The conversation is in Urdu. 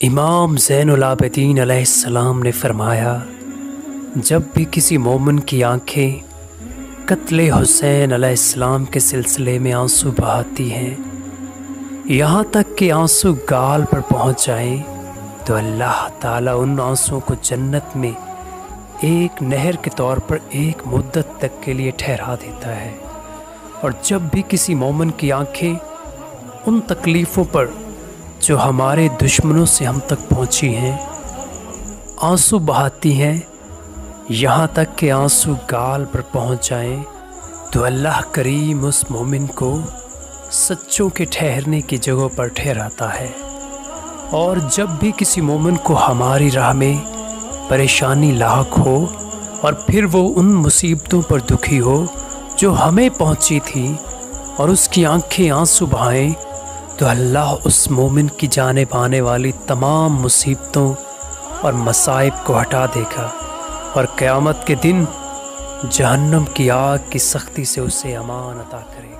امام زین العابدین علیہ السلام نے فرمایا، جب بھی کسی مومن کی آنکھیں قتل حسین علیہ السلام کے سلسلے میں آنسو بہاتی ہیں، یہاں تک کہ آنسو گال پر پہنچ جائیں، تو اللہ تعالیٰ ان آنسوؤں کو جنت میں ایک نہر کے طور پر ایک مدت تک کے لیے ٹھہرا دیتا ہے۔ اور جب بھی کسی مومن کی آنکھیں ان تکلیفوں پر جو ہمارے دشمنوں سے ہم تک پہنچی ہیں آنسو بہاتی ہیں، یہاں تک کہ آنسو گال پر پہنچ جائیں، تو اللہ کریم اس مومن کو سچوں کے ٹھہرنے کی جگہ پر ٹھہراتا ہے۔ اور جب بھی کسی مومن کو ہماری راہ میں پریشانی لاحق ہو اور پھر وہ ان مصیبتوں پر دکھی ہو جو ہمیں پہنچی تھی اور اس کی آنکھیں آنسو بہائیں، تو اللہ اس مومن کی جانب آنے والی تمام مصیبتوں اور مصائب کو ہٹا دے گا، اور قیامت کے دن جہنم کی آگ کی سختی سے اسے امان عطا کرے گا۔